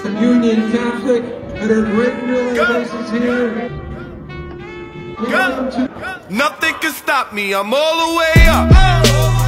Union Catholic at our great realizations here. Nothing can stop me, I'm all the way up.